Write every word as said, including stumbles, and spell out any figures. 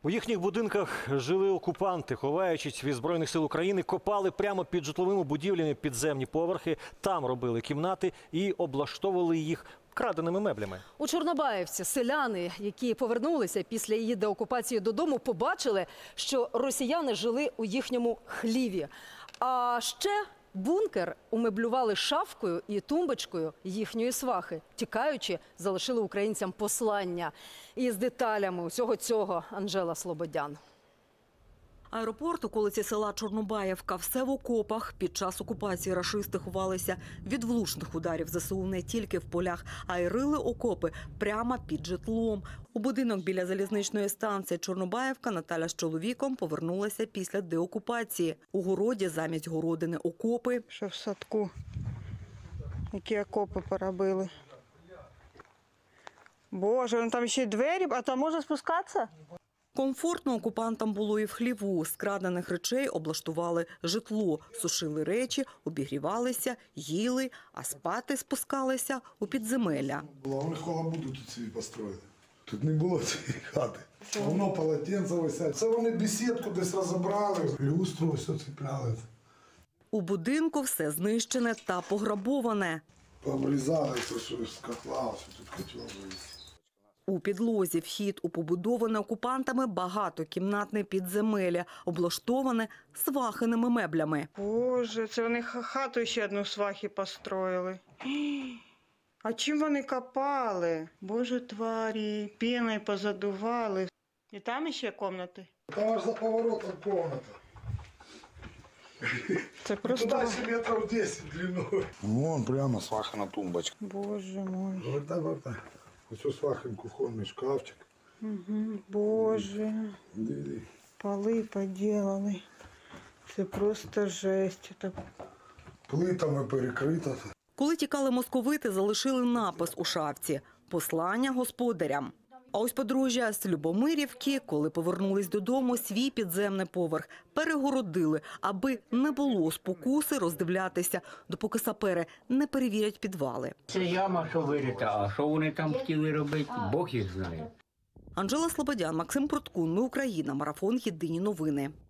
У їхніх будинках жили окупанти, ховаючись від Збройних сил України, копали прямо під житловими будівлями підземні поверхи, там робили кімнати і облаштовували їх краденими меблями. У Чорнобаївці селяни, які повернулися після її деокупації додому, побачили, що росіяни жили у їхньому хліві. А ще бункер умеблювали шафкою і тумбочкою їхньої свахи. Тікаючи, залишили українцям послання. І з деталями усього цього Анжела Слободян. Аеропорт, околиці села Чорнобаївка, все в окопах. Під час окупації рашисти ховалися від влучних ударів ЗСУ не тільки в полях, а й рили окопи прямо під житлом. У будинок біля залізничної станції Чорнобаївка Наталя з чоловіком повернулася після деокупації. У городі замість городини окопи. Що в садку, які окопи поробили. Боже, ну там ще й двері, а там можна спускатися? Комфортно окупантам було і в хліву. З крадених речей облаштували житло, сушили речі, обігрівалися, їли, а спати спускалися у підземелля. Вони халабуду тут собі построїли. Тут не було цієї хати. Воно полотенце висять. Це вони бесідку десь розібрали, люстру все цепляли. У будинку все знищене та пограбоване. Пообрізали це, що з котла, що тут котел вивіз. У підлозі вхід у побудоване окупантами багатокімнатне підземелля, облаштоване свахиними меблями. Боже, це вони хату ще одну свахи построїли. А чим вони копали? Боже, тварі, піною позадували. І там ще кімнати? Там аж за поворотом комната. Це просто... Туда ще метрів десять длиною. Вон прямо свахана тумбочка. Боже мой. Вертай, вертай. Ось свахин кухонний шкафчик. Угу. Боже. Диви. Поли поділили. Це просто жесть. Це... Плитами перекрита. Коли тікали московити, залишили напис у шафці «Послання господарям». А ось подружжя з Любомирівки, коли повернулись додому, свій підземний поверх перегородили, аби не було спокуси роздивлятися, допоки сапери не перевірять підвали. Це яма, що вирита, а що вони там хотіли робити, Бог їх знає. Анжела Слободян, Максим Проткун, Ми Україна, марафон «Єдині новини».